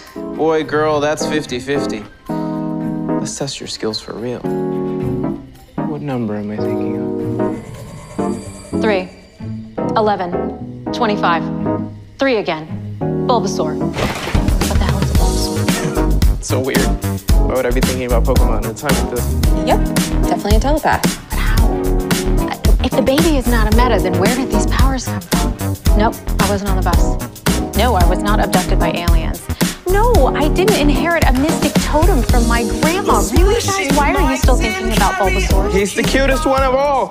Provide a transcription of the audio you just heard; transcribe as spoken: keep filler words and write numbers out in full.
Boy, girl, that's fifty fifty. Let's test your skills for real. What number am I thinking of? Three. Eleven. Twenty-five. Three again. Bulbasaur. What the hell is a Bulbasaur? So weird. Why would I be thinking about Pokemon at a time like this? Yep, definitely a telepath. But how? If the baby is not a meta, then where did these powers come from? Nope, I wasn't on the bus. No, I was not abducted by aliens. No, I didn't inherit a mystic totem from my grandma. Really, guys? Why are you still thinking about Bulbasaur? He's the cutest one of all.